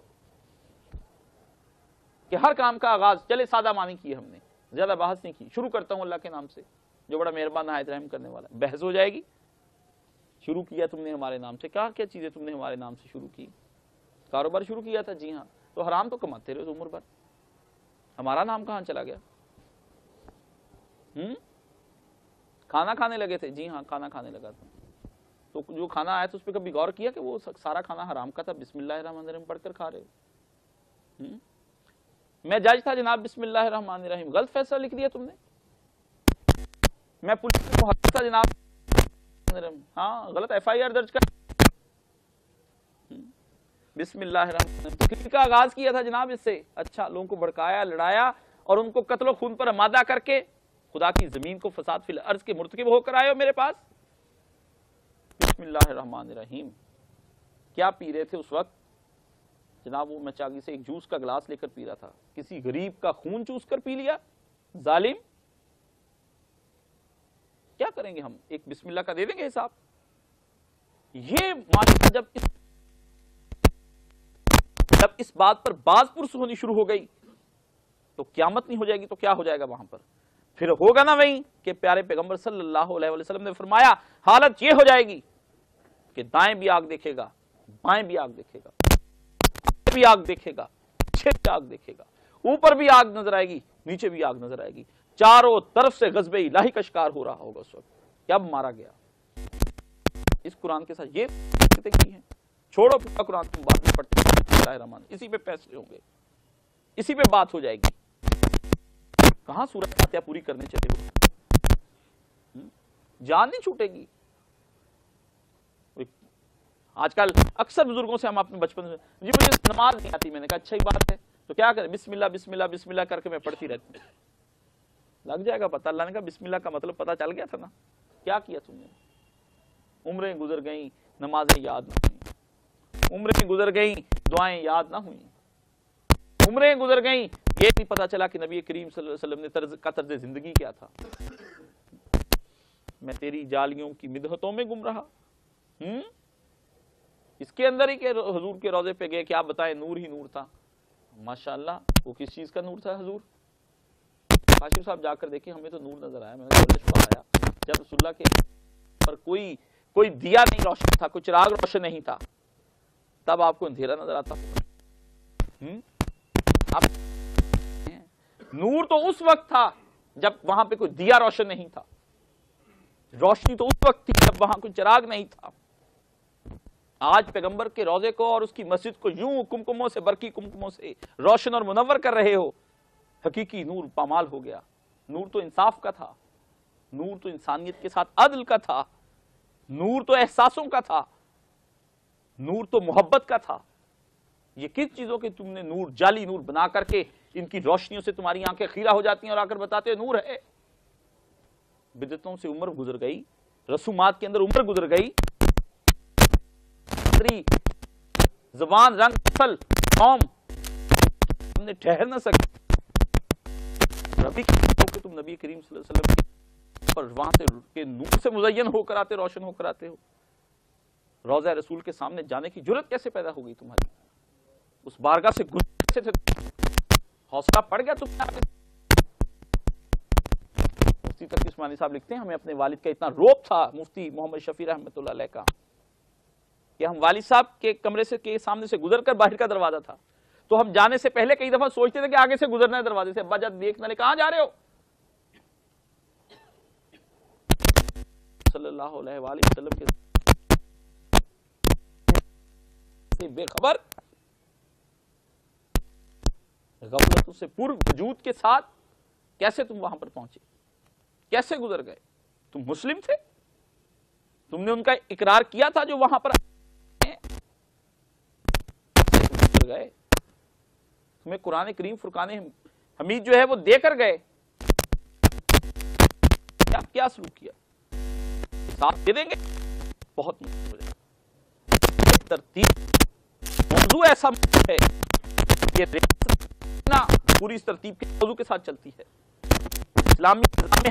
Speaker 1: کہ ہر کام کا آغاز چلے سادہ معنی کی ہم نے، زیادہ بحث نہیں کی، شروع کرتا ہوں اللہ کے نام سے جو بڑا مہربان نہایت رحم کرنے والا ہے۔ بحث ہو جائے گی، شروع کیا تم نے ہمارے نام سے، کیا چیزیں تم نے ہمارے نام سے شروع کی؟ کاروبار شروع کیا تھا، جی ہاں، تو حرام تو کماتے رہے عمر بھر، ہمارا نام کہاں چلا گیا؟ کھانا کھانے لگے تھے، جی ہاں کھانا کھانے لگا تھا، تو جو کھانا آیا تھا اس پہ کبھی غور کیا کہ وہ سارا کھانا حرام کا تھا؟ بسم اللہ الرحمن الرحیم پڑھ کر کھا رہے ہو۔ میں جج تھا جناب بسم اللہ الرحمن الرحیم، غلط فیصلہ لکھ دیا تم نے۔ میں پولیس میں محقق تھا جناب، ہاں غلط ایف آئی آر درج کر بسم اللہ الرحمن الرحیم کا آغاز کیا تھا جناب اس سے، اچھا لوگوں کو بھڑکایا لڑایا اور ان کو قتل و خون پر آمادہ کر کے خدا کی زمین کو فساد فی الارض کے مرتکب ہو کر آئے ہو میرے پاس۔ بسم اللہ الرحمن الرحیم کیا پی رہے تھے اس وقت جناب؟ وہ میں چاگی سے ایک جوس کا گلاس لے کر پی رہا تھا، کسی غریب کا خون چوس کر پی لیا، ظالم۔ کیا کریں گے ہم؟ ایک بسم اللہ کا دے دیں گے حساب؟ یہ معاشرہ جب اس بات پر باز پرس ہونی شروع ہو گئی تو قیامت نہیں ہو جائے گی تو کیا ہو جائے گا وہاں پر؟ پھر ہوگا نا وہیں کہ پیارے پیغمبر صلی اللہ علیہ وسلم نے فرمایا حالت یہ ہو جائے گی کہ دائیں بھی آگ دیکھے گا، بائیں بھی آگ دیکھے گا، بھی آگ دیکھے گا، پیچھے بھی آگ دیکھے گا، اوپر بھی آگ نظر آئے گی، نیچے بھی آگ نظر آئے گی، چاروں طرف سے غضب الہی کا شکار ہو رہا ہوگا اس وقت کب مارا گیا۔ اس قرآن کے ساتھ یہ کی ہیں، چھوڑو پورا قرآن تم بعد میں پڑھتے ہیں، اسی پہ فیصلے ہوں گے، اسی پہ بات ہو جائے گی۔ کہاں سورۃ فاتحہ پوری کرنے چلے ہو؟ جان نہیں چھوٹے گی۔ آج کل اکثر بزرگوں سے ہم اپنے بچپن سے جی مجھے نماز نہیں آتی، میں نے کہا اچھا ہی بات ہے تو کیا کریں؟ بسم اللہ بسم اللہ بسم اللہ کر کے میں پڑھتی رہتی ہوں، لگ جائے گا پتہ۔ اللہ نے کہا بسم اللہ کا مطلب پتہ چل گیا تھا نا، کیا کیا تم نے؟ عمریں گزر گئیں نمازیں یاد نہ ہوئیں، عمریں گزر گئیں دعائیں یاد نہ ہوئیں، عمریں گزر گئیں یہ بھی پتہ چلا کہ نبی کریم صلی اللہ علیہ وسلم نے طرز زندگی کیا تھا۔ میں تیری جالیوں کی مدحتوں میں گم رہا، اس کے اندر ہی کہ حضور کے روضے پہ گئے کہ آپ بتائیں نور ہی نور تھا۔ ماشاءاللہ وہ کس چیز کا نور تھا حضور؟ کاشف صاحب جا کر دیکھیں، ہمیں تو نور نظر آیا، میں نے شبہ آیا جب رسول اللہ کے پر کوئی دیا نہیں روشن تھا، کوئی چراغ روشن نہیں تھا، تب آپ کو اندھیرا نظر آتا۔ نور تو اس وقت تھا جب وہاں پہ کوئی دیا روشن نہیں تھا، روشنی تو اس وقت تھی جب وہاں کوئی چراغ نہیں تھا۔ آج پیغمبر کے روضے کو اور اس کی مسجد کو یوں کمکموں سے، برقی کمکموں سے روشن اور منور کر رہے ہو، حقیقی نور پامال ہو گیا۔ نور تو انصاف کا تھا، نور تو انسانیت کے ساتھ عدل کا تھا، نور تو احساسوں کا تھا، نور تو محبت کا تھا۔ یہ کس چیزوں کے تم نے نور، جعلی نور بنا کر کے ان کی روشنیوں سے تمہاری آنکھیں خیرہ ہو جاتی ہیں اور آ کر بتاتے نور ہے۔ بدعتوں سے عمر گزر گئی، रसूमात के अंदर उम्र गुजर गई, जबान, रंग, नस्ल, कौम हमने ठहर न सके, नबी कि तुम नबी करीम सल्लल्लाहु अलैहि वसल्लम पर वहां से के नूर से मुज़य्यन होकर आते, रोशन होकर आते हो, रोज़ा रसूल के सामने जाने की जुर्रत कैसे पैदा हो गई तुम्हारी? उस बारगाह से गुजर कैसे थे? हौसला पड़ गया तुम्हें? मुफ्ती तकी उस्मानी साहब लिखते हैं, हमें अपने वालिद का इतना रोब था, मुफ्ती मोहम्मद शफी रहमतुल्लाह अलैह का, कि हम वालिद साहब के कमरे से के सामने से गुजर कर बाहर का दरवाजा था, तो हम जाने से पहले कई दफा सोचते थे कि आगे से गुजरना है दरवाजे से, अब्बा जब देखना, कहां जा रहे हो? सल्लल्लाहु अलैहि वसल्लम के बेखबर, गफलत से पूर्व वजूद के साथ कैसे तुम वहां पर पहुंचे, कैसे गुजर गए? तुम मुस्लिम थे, तुमने उनका इकरार किया था जो वहां पर गुजर गए, तुम्हें कुरान करीम फुरकान हमीद जो है वो देकर गए, क्या सलूक किया? साथ दे देंगे, बहुत मुश्किल हो जाएगा। तरतीब मौजू ऐसा है, ये ना पूरी इस तरतीब के मौजू के साथ चलती है। इस्लामी निज़ाम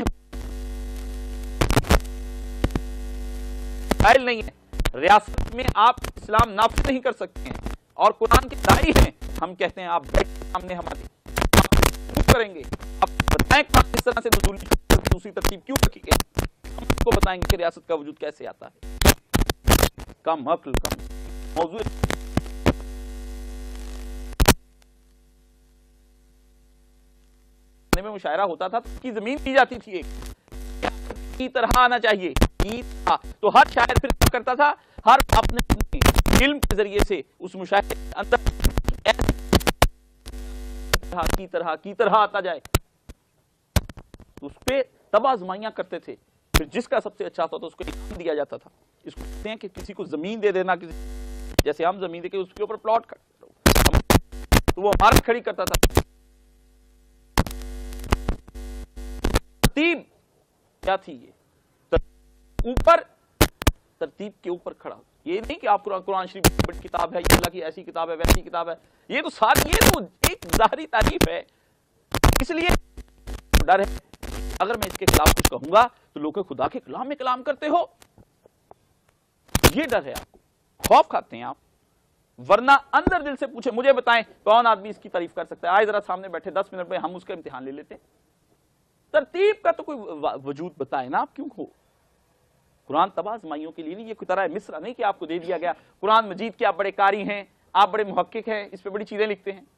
Speaker 1: नहीं है, रियासत में आप इस्लाम नाफिज नहीं कर सकते हैं और कुरान के दाई हैं, हम कहते हैं आप बैठ सामने हमारे आप करेंगे, आप बताएं किस तरह से दूसरी तरतीब क्यों रखी गई, हम आपको बताएंगे कि रियासत का वजूद कैसे आता है। कम अक्ल कम मौजू में मुशायरा होता था तो की जमीन दी जाती थी, एक की तरह आना चाहिए तो हर शायर फिर क्या करता था, हर अपने इल्म के जरिए से उस मुशायरे के अंदर की तरह आता जाए, तो उस पे तब आजमाइयां करते थे, फिर जिसका सबसे अच्छा होता था उसको इनाम दिया जाता था। इसको कहते हैं कि किसी को जमीन दे देना, किसी जैसे हम जमीन दे के उसके ऊपर प्लॉट कर तो वो इमारत खड़ी करता था। तरतीब क्या थी? ये ऊपर तरतीब के ऊपर खड़ा, ये नहीं कि आप कुरान शरीफ बड़ी किताब है, ये अल्लाह की ऐसी किताब है, वैसी किताब है, ये तो सारी ये तो एक ज़ाहिरी तारीफ है, इसलिए डर है अगर मैं इसके खिलाफ कुछ कहूंगा तो लोग खुदा के कलाम में कलाम करते हो, ये डर है आपको, खौफ खाते हैं आप। वरना अंदर दिल से पूछे, मुझे बताएं कौन आदमी इसकी तारीफ कर सकता है, आए जरा सामने बैठे 10 मिनट में हम उसका इम्तिहान ले लेते हैं। तरतीब का तो कोई वजूद बताए ना, आप क्यों हो? कुरान तब आजमाइयों के लिए नहीं, ये कोई तरह मिस्रा नहीं कि आपको दे दिया गया कुरान मजीद के आप बड़े कारी हैं, आप बड़े मुहक्किक हैं, इस पे बड़ी चीजें लिखते हैं।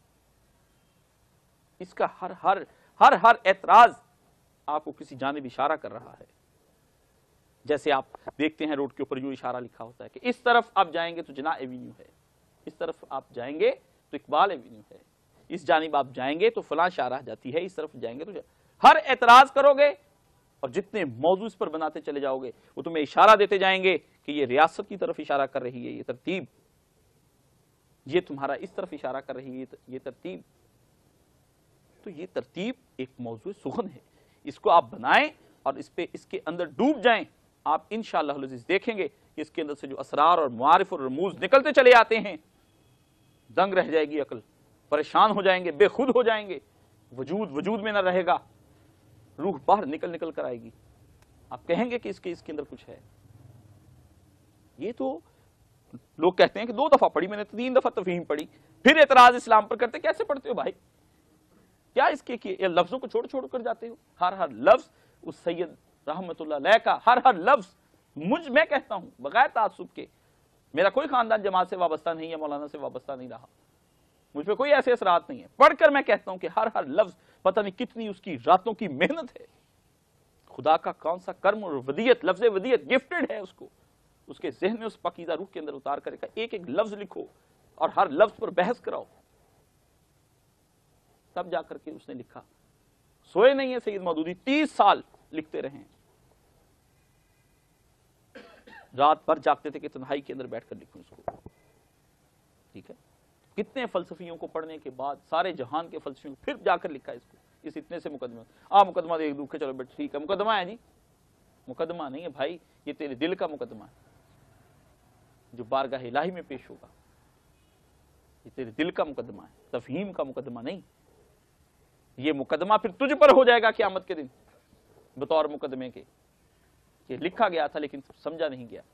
Speaker 1: इसका हर हर हर हर एतराज आपको किसी जानिब इशारा कर रहा है। जैसे आप देखते हैं रोड के ऊपर जो इशारा लिखा होता है कि इस तरफ आप जाएंगे तो जना एवेन्यू है, इस तरफ आप जाएंगे तो इकबाल एवेन्यू है, इस जानिब आप जाएंगे तो फलां शाहराह जाती है, इस तरफ जाएंगे तो हर एतराज करोगे और जितने मौजू इस पर बनाते चले जाओगे वो तुम्हें इशारा देते जाएंगे कि ये रियासत की तरफ इशारा कर रही है, ये तरतीब, ये तुम्हारा इस तरफ इशारा कर रही है, ये तरतीब। तो ये तरतीब एक मौजू सुखन है, इसको आप बनाएं और इस पे इसके अंदर डूब जाएं, आप इंशाअल्लाह अज़ीज़ देखेंगे कि इसके अंदर से जो असरार और मुआरिफ और रमूज निकलते चले आते हैं, दंग रह जाएगी अकल, परेशान हो जाएंगे, बेखुद हो जाएंगे, वजूद में न रहेगा, रूह बाहर निकल निकल कर आएगी, आप कहेंगे कि इसके अंदर कुछ है। ये तो लोग कहते हैं कि 2 दफा पढ़ी मैंने, 3 दफा तफहीम पढ़ी, फिर एतराज इस्लाम पर करते, कैसे पढ़ते हो भाई? क्या इसके किए लफ्जों को छोड़ छोड़ कर जाते हो? हर हर लफ्ज उस सैयद रहमतुल्लाह अलैह का, हर हर लफ्ज मैं कहता हूं बगैर तासुब के, मेरा कोई खानदान जमात से वाबस्ता नहीं है, मौलाना से वाबस्ता नहीं रहा, मुझ पे कोई ऐसे असरात नहीं है, पढ़कर मैं कहता हूं कि हर हर लफ्ज पता नहीं कितनी उसकी रातों की मेहनत है, खुदा का कौन सा कर्म और वदियत, लफ्ज वदियत गिफ्टेड है उसको, उसके ज़हन में उस पकीज़ा रूह के अंदर उतार करेगा, एक एक लफ्ज लिखो और हर लफ्ज पर बहस कराओ, तब जाकर के उसने लिखा। सोए नहीं है सैयद मौदूदी, 30 साल लिखते रहे, रात भर जागते थे कि तन्हाई के अंदर बैठकर लिखूं इसको। ठीक है, कितने फलसफियों को पढ़ने के बाद, सारे जहान के फलसफियों को, फिर जाकर लिखा इसको, इस इतने से मुकदमे। मुकदमा देख दूखे, चलो बेटा ठीक है, मुकदमा है जी, मुकदमा नहीं है भाई, ये तेरे दिल का मुकदमा है जो बारगाह इलाही में पेश होगा। ये तेरे दिल का मुकदमा है, तफहीम का मुकदमा नहीं। ये मुकदमा फिर तुझ पर हो जाएगा क़यामत के दिन बतौर मुकदमे के। ये लिखा गया था लेकिन समझा नहीं गया।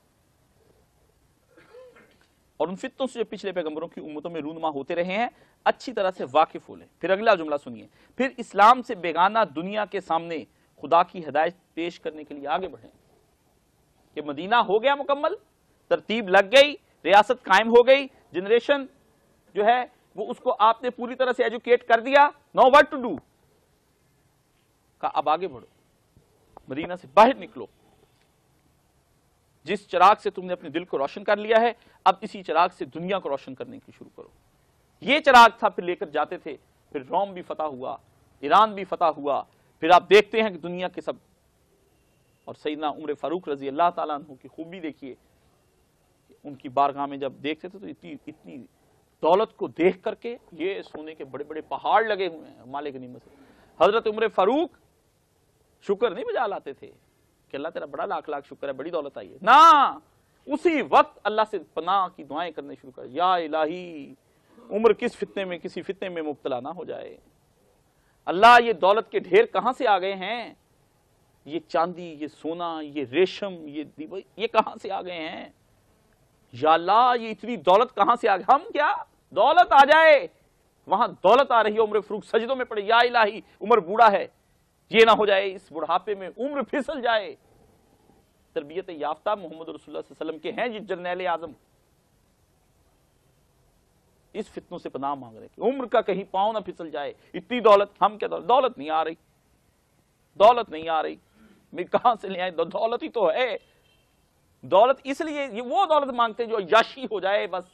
Speaker 1: और उन फितनों से जो पिछले पैगंबरों की उम्मतों में रूनुमा होते रहे हैं, अच्छी तरह से वाकिफ हो लें। फिर अगला जुमला सुनिए, फिर इस्लाम से बेगाना दुनिया के सामने खुदा की हिदायत पेश करने के लिए आगे बढ़ें। कि मदीना हो गया मुकम्मल, तरतीब लग गई, रियासत कायम हो गई, जनरेशन जो है वो उसको आपने पूरी तरह से एजुकेट कर दिया, नो व्हाट टू डू का। अब आगे बढ़ो, मदीना से बाहर निकलो। जिस चिराग से तुमने अपने दिल को रोशन कर लिया है, अब इसी चिराग से दुनिया को रोशन करने की शुरू करो। ये चिराग था, फिर लेकर जाते थे, फिर रोम भी फतह हुआ, ईरान भी फतह हुआ, फिर आप देखते हैं कि दुनिया के सब। और सैयदना उमर फारूक रजी अल्लाह ताला अन्हु की खूबी देखिए, उनकी बारगाह में जब देखते थे तो इतनी दौलत को देख करके ये सोने के बड़े बड़े पहाड़ लगे हुए हैं माले गनीमत से। हजरत उमर फारूक शुक्र नहीं बजा लाते थे कि अल्लाह तेरा बड़ा लाख लाख शुक्र है, बड़ी दौलत आई है ना। उसी वक्त अल्लाह से पनाह की दुआएं करने शुरू कर, या इलाही उम्र किस फितने में, किसी फितने में मुब्तला ना हो जाए। अल्लाह ये दौलत के ढेर कहां से आ गए हैं, ये चांदी, ये सोना, ये रेशम, ये दीवा, ये कहां से आ गए हैं। या अल्लाह ये इतनी दौलत कहां से आ गई। हम क्या दौलत आ जाए, वहां दौलत आ रही है, उम्र फारूक सजदों में पड़े, या इलाही उमर बूढ़ा है, ये ना हो जाए इस बुढ़ापे में उम्र फिसल जाए। तरबियत याफ्ता मोहम्मद रसूलुल्लाह सल्लल्लाहु अलैहि वसल्लम के हैं जिस जर्नैल आजम, इस फितनों से पनाह मांग रहे हैं, उम्र का कहीं पांव ना फिसल जाए। इतनी दौलत, हम क्या दौलत नहीं आ रही, दौलत नहीं आ रही, मैं कहां से ले आए, दौलत ही तो है। दौलत इसलिए ये वो दौलत मांगते हैं जो याशी हो जाए, बस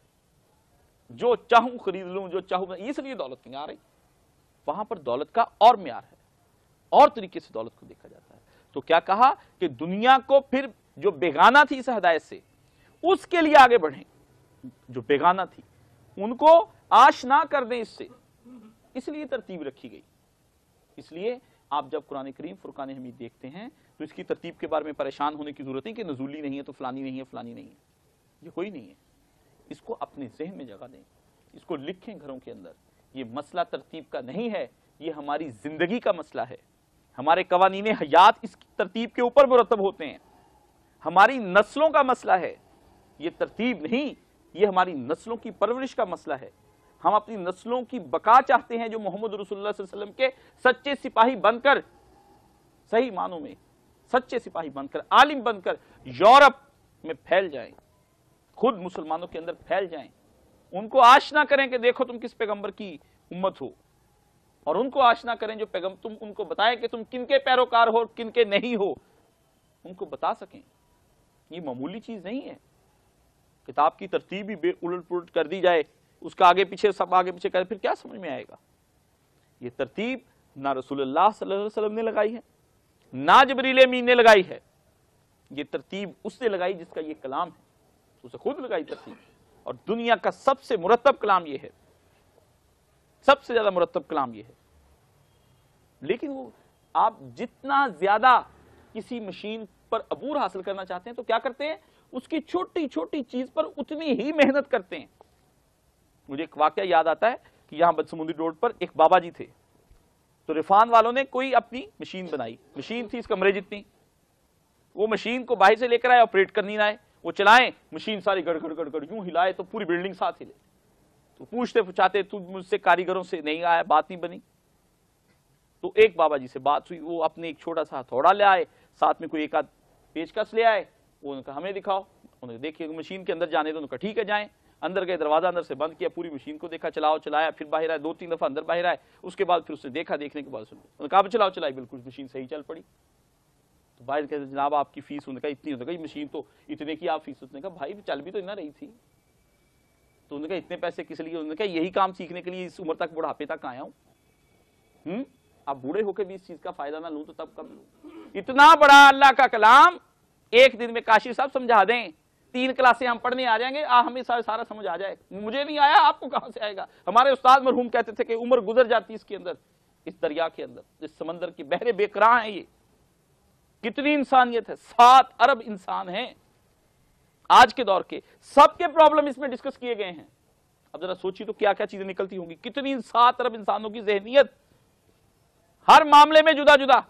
Speaker 1: जो चाहूं खरीद लूं, जो चाहूं, इसलिए दौलत नहीं आ रही। वहां पर दौलत का और म्यार है, और तरीके से दौलत को देखा जाता है। तो क्या कहा कि दुनिया को फिर जो बेगाना थी इस हिदायत से, उसके लिए आगे बढ़ें। जो बेगाना थी उनको आशना कर दें इससे, इसलिए तरतीब रखी गई। इसलिए आप जब कुरान करीम फुरकान हमीद देखते हैं तो इसकी तरतीब के बारे में परेशान होने की जरूरत नहीं कि नजूली नहीं है तो फलानी नहीं है, फलानी नहीं है, ये कोई नहीं है। इसको अपने ज़हन में जगह दें, इसको लिखें घरों के अंदर। ये मसला तरतीब का नहीं है, ये हमारी जिंदगी का मसला है। हमारे कवानीने हयात इस तरतीब के ऊपर मुरतब होते हैं। हमारी नस्लों का मसला है, ये तरतीब नहीं, ये हमारी नस्लों की परवरिश का मसला है। हम अपनी नस्लों की बका चाहते हैं जो मोहम्मद रसूलुल्लाह सल्लल्लाहु अलैहि वसल्लम के सच्चे सिपाही बनकर, सही मानों में सच्चे सिपाही बनकर, आलिम बनकर यूरोप में फैल जाएं, खुद मुसलमानों के अंदर फैल जाएं। उनको आशना करें कि देखो तुम किस पैगंबर की उम्मत हो, और उनको आशना करें जो पैगंबर, तुम उनको बताएं कि तुम किनके पैरोकार हो, किनके नहीं हो, उनको बता सकें। ये मामूली चीज नहीं है। किताब की तरतीब ही उलट पुलट कर दी जाए, उसका आगे पीछे सब आगे पीछे करे, फिर क्या समझ में आएगा। ये तरतीब ना रसूलुल्लाह सल्लल्लाहु अलैहि वसल्लम ने लगाई है, ना जिब्रील अमीन ने लगाई है। ये तरतीब उसने लगाई जिसका ये कलाम है, उसे खुद लगाई तरतीब। और दुनिया का सबसे मुरत्तब कलाम ये है, सबसे ज्यादा मुरत्तब कलाम ये है। लेकिन वो आप जितना ज्यादा किसी मशीन पर अबूर हासिल करना चाहते हैं तो क्या करते हैं, उसकी छोटी छोटी चीज पर उतनी ही मेहनत करते हैं। मुझे एक वाकया याद आता है कि यहां बदसमुंदी रोड पर एक बाबा जी थे, तो रिफान वालों ने कोई अपनी मशीन बनाई। मशीन थी इस कमरे जितनी, वो मशीन को बाहर से लेकर आए, ऑपरेट करनी ना आए, वो चलाएं, मशीन सारी गड़गड़ गड़गड़ यूं हिलाए तो पूरी बिल्डिंग साथ हिले। तो पूछते पूछाते, तू मुझसे कारीगरों से नहीं आया, बात नहीं बनी। तो एक बाबा जी से बात हुई, वो अपने एक छोटा सा हथौड़ा ले आए, साथ में कोई एक आध पेचकस ले आए। वो कहा हमें दिखाओ, उन्होंने देखिए मशीन के अंदर जाने दो, उन्होंने कहा ठीक है जाएं। अंदर गए, दरवाजा अंदर से बंद किया, पूरी मशीन को देखा, चलाओ चलाया, फिर बाहर आए, 2-3 दफा अंदर बाहर आए। उसके बाद फिर उसने देखा, देखने के बाद उन्होंने कहा चलाओ चलाई, बिल्कुल मशीन सही चल पड़ी। तो बाहर कहते जनाब आपकी फीस, उन्होंने कहा इतनी, उन्होंने कहा मशीन तो इतने की आप फीस, उसने कहा भाई चल भी तो इतना रही थी। तो उन्होंने कहा इतने पैसे किस लिए, उन्होंने कहा यही काम सीखने के लिए इस उम्र तक बुढ़ापे तक आया हूं। आप बूढ़े होकर भी इस चीज का फायदा ना लूं तो तब कब लूं। इतना बड़ा अल्लाह का कलाम एक दिन में काशी साहब समझा दें, 3 क्लासें हम पढ़ने आ जाएंगे, हमें सारा समझ आ जाए। मुझे नहीं आया, आपको कहां से आएगा। हमारे उस्ताद मरहूम कहते थे कि उम्र गुजर जाती इसके अंदर, इस दरिया के अंदर, इस समंदर की बहरे बेकरार हैं ये। کتنی انسانیت ہے، 7 ارب انسان ہیں آج کے دور کے، سب کے پرابلم اس میں ڈسکس کیے گئے ہیں. اب ذرا سوچی تو کیا کیا چیزیں نکلتی ہوں گی. کتنی 7 ارب انسانوں کی ذہنیت، ہر معاملے میں جدا جدا،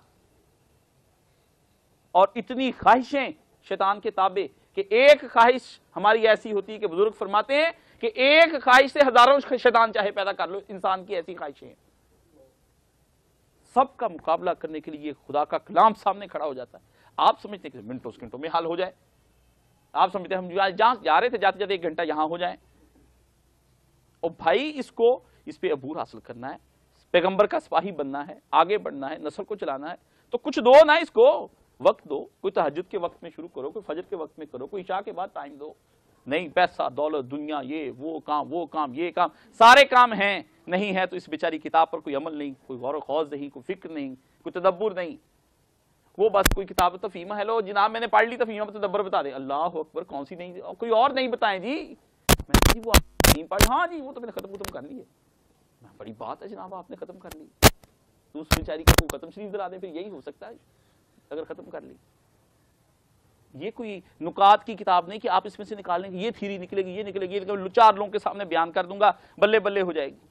Speaker 1: اور اتنی خواہشیں شیطان کے تابع کہ ایک خواہش ہماری ایسی ہوتی ہے کہ بزرگ فرماتے ہیں کہ ایک خواہش سے ہزاروں شیطان چاہے پیدا کر لو. انسان کی ایسی خواہشیں ہیں. سب کا مقابلہ کرنے کے لیے خدا کا کلام سامنے کھڑا ہو جاتا ہے. آپ سمجھتے ہیں کہ منٹوں سیکنڈوں میں حل ہو جائے. آپ سمجھتے ہیں ہم جہاں جا رہے تھے جاتے جاتے 1 گھنٹہ یہاں ہو جائیں. اور بھائی اس پہ عبور حاصل کرنا ہے، پیغمبر کا سپاہی بننا ہے، آگے بڑھنا ہے، نسل کو چلانا ہے، تو کچھ دو نا، اس کو وقت دو. کوئی تہجد کے وقت میں شروع کرو، کوئی فجر کے وقت میں کرو، کوئی عشاء کے بعد ٹائم دو. نہیں پیسہ دولت دنیا یہ وہ کام یہ کام، سارے کام ہیں، نہیں ہے تو اس بیچاری کتاب پر کوئی عمل نہیں، کوئی غور و خوض نہیں، کوئی فکر نہیں، کوئی تدبر نہیں. وہ بس کوئی کتاب تفہیمہ، ہیلو جناب میں نے پڑھ لی تفہیمہ تدبر بتا دیں. اللہ اکبر، کون سی نہیں، کوئی اور نہیں بتائیں جی. میں جی وہ نہیں پڑھ، ہاں جی وہ تو میں نے ختم کر لی ہے. بڑی بات ہے جناب آپ نے ختم کر لی، تو اس بیچاری کا کوئی ختم شریف دلا دیں، پھر یہی ہو سکتا ہے اگر ختم کر لی. یہ کوئی نکات کی کتاب نہیں کہ آپ اس میں سے نکال لیں گے یہ تھیری نکلے گی، یہ نکلے گی، 4 لوگوں کے سامنے بیان کر دوں گا، بلے بلے ہو جائے گی.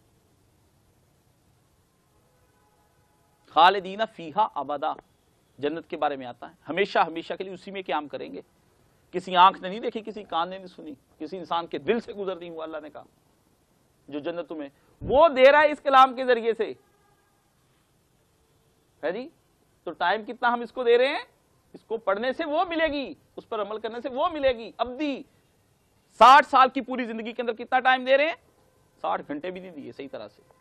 Speaker 1: خالدین فیہا ابدا، جنت کے بارے میں آتا ہے ہمیشہ ہمیشہ کے لیے اسی میں قیام کریں گے. کسی آنکھ نے نہیں دیکھی، کسی کان نے نہیں سنی، کسی انسان کے دل سے گزر نہیں ہوا. اللہ نے کہا جو جنت تمہیں وہ دے رہا ہے اس کلام کے ذریعے سے ہے جی. تو ٹائم کتنا ہم اس کو دے رہے ہیں؟ اس کو پڑھنے سے وہ ملے گی، اس پر عمل کرنے سے وہ ملے گی. ابدی 60 سال کی پوری زندگی کے اندر کتنا ٹائم دے رہے ہیں؟ 60 گھنٹے بھی نہیں دیے صحیح طرح سے.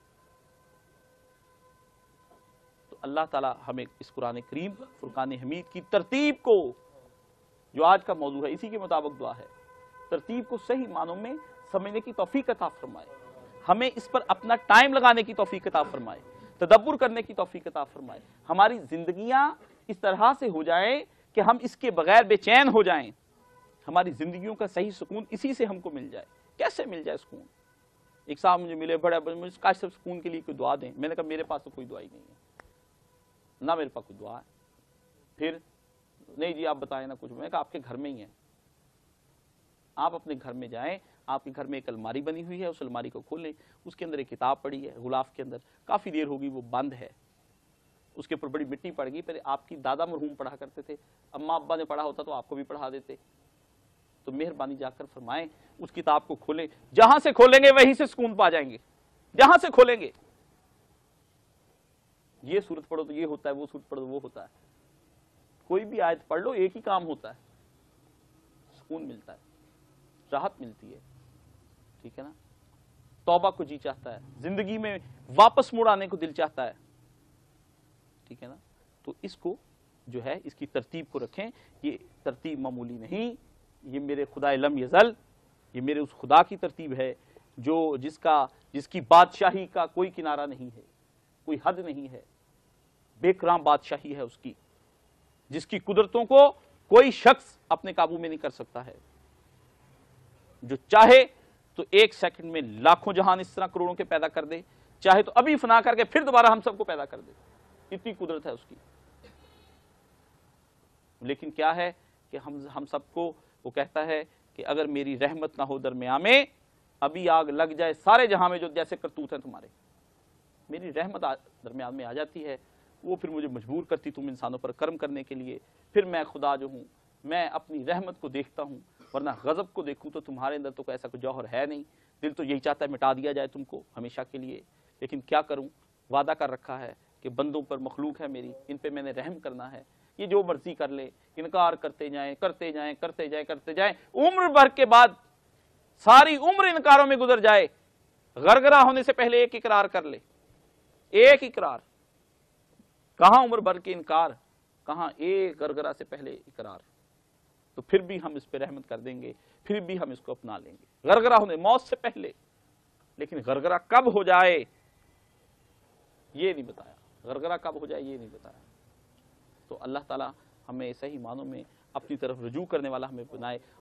Speaker 1: تو اللہ تعالی ہمیں اس قرآن کریم فرقان حمید کی ترتیب کو، جو آج کا موضوع ہے اسی کے مطابق دعا ہے، ترتیب کو صحیح معنوں میں سمجھنے کی توفیق عطا فرمائے. ہمیں اس پر اپنا ٹائم لگانے کی توفیق عطا فرمائے، تدبر کرنے کی توفیق عطا فرمائے. ہماری زندگیاں اس طرح سے ہو جائیں کہ ہم اس کے بغیر بے چین ہو جائیں. ہماری زندگیوں کا صحیح سکون اسی سے ہم کو مل جائے. کیسے مل جائے سکون؟ ایک صاحب مجھے ملے، مجھے کاش صرف سکون کے لیے کوئی دعا دیں. میں نے کہا میرے پاس تو کوئی دعا ہی نہیں ہے، نہ میرے پاس کوئی دعا ہے. پھر نہیں جی آپ بتائیں نا کچھ. میں نے کہا آپ کے گھر میں ہی ہے، آپ اپنے گھر میں جائیں، آپ کے گھر میں ایک الماری بنی ہوئی ہے، اس الماری کو کھولیں، اس کے اندر ایک کتاب پڑی ہے غلاف کے اندر، کافی دیر ہوگی وہ بند ہے، اس کے اوپر بڑی مٹی پڑ گئی. پہلے آپ کی دادا مرحوم پڑھا کرتے تھے، اماں ابا نے پڑھا ہوتا تو آپ کو بھی پڑھا دیتے. تو مہربانی جا کر فرمائیں اس کتاب کو کھولیں. جہاں سے کھولیں گے وہیں سے سکون پا جائیں گے، جہاں سے کھولیں گے. یہ سورت پڑھو تو یہ ہوتا ہے، وہ سورت پڑھو تو وہ ہوتا ہے. کوئی بھی آیت پڑھ لو ایک ہی کام ہوتا ہے، سکون ملتا ہے، راحت ملتی ہے. ٹھیک ہے نا؟ توبہ کو جی چاہتا ہے، زندگی میں واپس مڑ آنے کو دل چاہتا ہے. ٹھیک ہے نا؟ تو اس کو جو ہے اس کی ترتیب کو رکھیں. یہ ترتیب معمولی نہیں، یہ میرے خدا لم یزل، یہ میرے اس خدا کی ترتیب ہے جو جس کی بادشاہی کا کوئی کنارہ نہیں ہے، کوئی حد نہیں ہے، بے کرام بادشاہی ہے اس کی، جس کی قدرتوں کو کوئی شخص اپنے قابو میں نہیں کر سکتا ہے. جو چاہے تو 1 سیکنڈ میں لاکھوں جہان اس طرح کروڑوں کے پیدا کر دے، چاہے تو ابھی فنا کر کے پھر دوبارہ ہم سب کو پیدا کر دے. اتنی قدرت ہے اس کی. لیکن کیا ہے کہ ہم سب کو وہ کہتا ہے کہ اگر میری رحمت نہ ہو درمیان میں، ابھی آگ لگ جائے سارے جہاں میں جو جیسے کرتوت ہیں تمہارے. میری رحمت درمیان میں آ جاتی ہے، وہ پھر مجھے مجبور کرتی تم انسانوں پر کرم کرنے کے لیے. پھر میں خدا جو ہوں میں اپنی رحمت کو دیکھتا ہوں، ورنہ غضب کو دیکھوں تو تمہارے اندر تو کوئی ایسا کوئی جوہر ہے نہیں. دل تو یہی چاہتا ہے مٹا دیا جائے تم کو ہمیشہ کے لیے. لیکن کیا کروں، وعدہ کر رکھا ہے کہ بندوں پر مخلوق ہے میری، ان پہ میں نے رحم کرنا ہے. یہ جو مرضی کر لے، انکار کرتے جائیں کرتے جائیں کرتے جائیں کرتے جائیں، عمر بھر کے بعد ساری عمر انکاروں میں گزر جائے، غرغرہ ہونے سے پہلے ایک اقرار کر لے. ایک اقرار، کہاں عمر بھر کے انکار، کہاں ایک غرغرہ سے پہلے اقرار. تو پھر بھی ہم اس پہ رحمت کر دیں گے، پھر بھی ہم اس کو اپنا لیں گے غرغرہ ہونے، موت سے پہلے. لیکن غرغرہ کب ہو جائے یہ نہیں بتایا، غرغرہ کب ہو جائے یہ نہیں بتایا. تو اللہ تعالی ہمیں صحیح معنوں میں اپنی طرف رجوع کرنے والا ہمیں بنائے